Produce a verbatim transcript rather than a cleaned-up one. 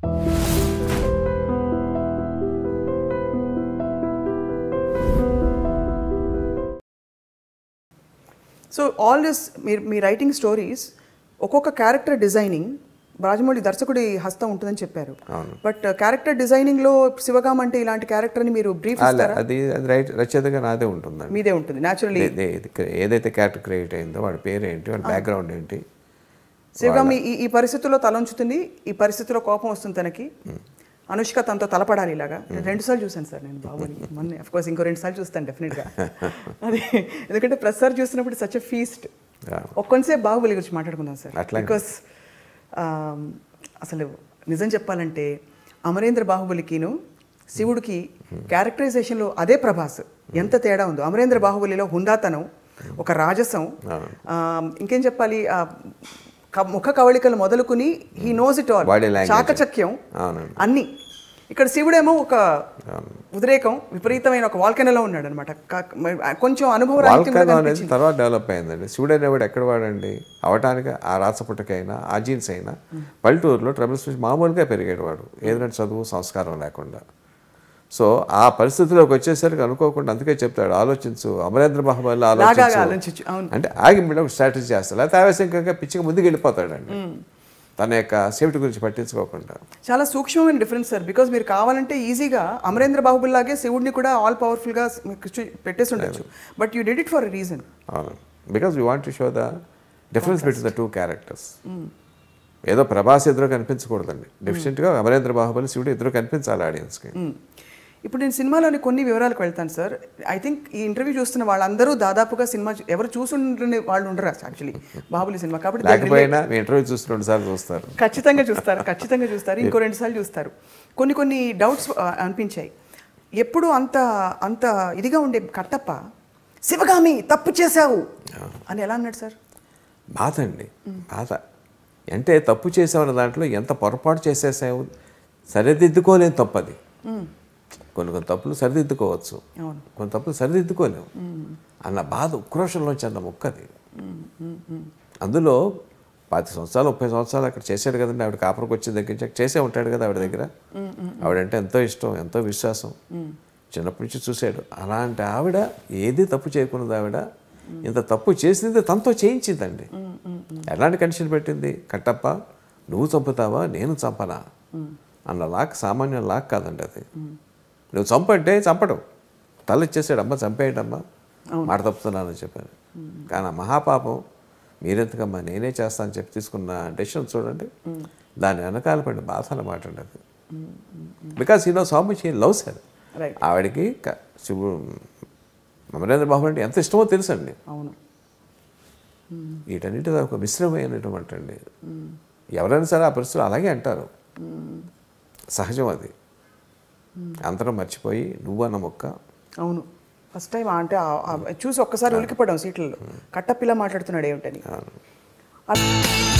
So all this మీ మీ writing stories ఒక్కొక్క క్యారెక్టర్ డిజైనింగ్ రాజమౌళి దర్శకుడి హస్తం ఉంటుందని చెప్పారు. బట్ క్యారెక్టర్ డిజైనింగ్లో శివగాం అంటే ఇలాంటి క్యారెక్టర్ని మీరు బ్రీఫ్ ఇస్తారా? అది అది రైట్ రచయితగా నాదే ఉంటుందండి. మీదే ఉంటుంది న్యాచురల్లీ. ఏదైతే క్యారెక్టర్ క్రియేట్ అయిందో వాడి పేరు ఏంటి, వాడి బ్యాక్గ్రౌండ్ ఏంటి. శివగాం ఈ ఈ పరిస్థితుల్లో తలంచుతుంది, ఈ పరిస్థితిలో కోపం వస్తుంది తనకి, అనుష్క తనతో తలపడాలి ఇలాగా. రెండుసార్లు చూశాను సార్ నేను బాహుబలి మొన్న. అఫ్ కోర్స్ ఇంకో రెండు సార్లు చూస్తాను డెఫినెట్గా. అది ఎందుకంటే ప్రతిసారి చూసినప్పుడు సచ్ ఎ ఫీస్ట్. ఒక్కొంతసేపు బాహుబలి గురించి మాట్లాడుకుందాం సార్. బికాస్ అసలు నిజం చెప్పాలంటే అమరేంద్ర బాహుబలికిను శివుడికి క్యారెక్టరైజేషన్లో అదే ప్రభాస్ ఎంత తేడా ఉందో. అమరేంద్ర బాహుబలిలో హుందాతనం, ఒక రాజసం, ఇంకేం చెప్పాలి, ముఖ కవళికలు మొదలుకుని హీ నోస్ ఇట్ ఆల్, చాకచక్యం అన్నీ. ఇక్కడ శివుడేమో ఒక ఉద్రేకం, విపరీతమైన ఒక వాల్కెనోలో ఉన్నాడు అనమాట. కొంచెం అనుభవం తర్వాత డెవలప్ అయిందండి. శివుడు అనేవాడు ఎక్కడ వాడండి అవటానికి, ఆ రాసపుట్టకైనా ఆ జీన్స్ అయినా పల్లెటూరులో ట్రబుల్స్ మామూలుగా పెరిగాడు వాడు, ఏదంటే చదువు సంస్కారం లేకుండా. సో ఆ పరిస్థితిలోకి వచ్చేసరికి అనుకోకుండా, అందుకే చెప్తాడు ఆలోచించు అమరేంద్ర బాహుబలి ఆలోచించు అంటే ఆగి మీద ఒక స్ట్రాటజీ చేస్తాడు. లేకపోతే ఆవేశంగా పిచ్చిగా ముందుకు వెళ్ళిపోతాడండి తన యొక్క సేఫ్టీ గురించి పట్టించుకోకుండా. చాలా సూక్ష్మమైన డిఫరెన్స్ సార్. బికాజ్ మీరు కావాలంటే ఈజీగా అమరేంద్ర బాహుబలి లాగే శివుడిని కూడా ఆల్ పవర్ఫుల్గా పెట్టేసి ఉండొచ్చు. But you did it for a reason. అవును, because you want to show the difference between the two characters. ఏదో ప్రభాస్ ఎదురు కనిపించకూడదండి, డెఫినెట్గా అమరేంద్ర బాహుబలి శివుడు ఎదురు కనిపించాలి ఆడియన్స్కి. ఇప్పుడు నేను సినిమాలోని కొన్ని వివరాలకు వెళ్తాను సార్. ఐ థింక్ ఈ ఇంటర్వ్యూ చూస్తున్న వాళ్ళందరూ దాదాపుగా సినిమా ఎవరు చూసుండే వాళ్ళు ఉండరు యాక్చువల్లీ బాహుబలి సినిమా. కాబట్టి ఇంటర్వ్యూ చూసి రెండు సార్లు చూస్తారు, ఖచ్చితంగా చూస్తారు, ఖచ్చితంగా చూస్తారు, ఇంకో రెండు సార్లు చూస్తారు. కొన్ని కొన్ని డౌట్స్ అనిపించాయి. ఎప్పుడు అంత అంత ఇదిగా ఉండే కట్టప్ప శివగామి తప్పు చేశావు అని ఎలా అన్నాడు సార్? బాధ అండి, బాధ. అంటే తప్పు చేసావన్న దాంట్లో ఎంత పొరపాటు చేసేసావు, సరిదిద్దుకోలేని తప్పు అది. కొన్ని కొన్ని తప్పులు సరిదిద్దుకోవచ్చు, కొన్ని తప్పులు సరిదిద్దుకోలేము అన్న బాధ ఉక్రోషంలోంచి అన్న ముక్కది. అందులో పది సంవత్సరాలు ముప్పై సంవత్సరాలు అక్కడ చేశాడు కదండి. ఆవిడ కాపురకు వచ్చిన దగ్గర నుంచి చేసే ఉంటాడు కదా ఆవిడ దగ్గర. ఆవిడంటే ఎంతో ఇష్టం, ఎంతో విశ్వాసం, చిన్నప్పటి నుంచి చూశాడు. అలాంటి ఆవిడ ఏది తప్పు చేయకున్నది ఆవిడ ఇంత తప్పు చేసింది తనతో చేయించిందండి. ఎలాంటి కండిషన్ పెట్టింది? కట్టప్ప నువ్వు చంపుతావా నేను చంపనా అన్న లాక్ సామాన్య లాక్ కాదండి అది. నువ్వు చంపంటే చంపడం, తల ఇచ్చేసాడు, అమ్మ చంపేయటమ్మా, మాట తప్పుతున్నానని చెప్పాను. కానీ ఆ మహాపాపం మీరెంతకమ్మా నేనే చేస్తానని చెప్పి తీసుకున్న డెసిషన్ చూడండి, దాని వెనకాల పడిన బాధ అన్నమాట అండి అది. Because he know so much he loves her. ఆవిడకి శివుడు అమరేంద్ర బాహుబలి అంటే ఎంత ఇష్టమో తెలుసండి. వీటన్నిటి ఒక మిశ్రమైనటువంటి అండి. ఎవరైనా సరే ఆ పరిస్థితులు అలాగే అంటారు, సహజం అది. అందరం మర్చిపోయి నువ్వు అన్న మొక్క. అవును, ఫస్ట్ టైం అంటే చూసి ఒక్కసారి ఉలికిపడ్డాం సీట్లలో, కట్టపిల్ల మాట్లాడుతున్నాడు ఏమిటని.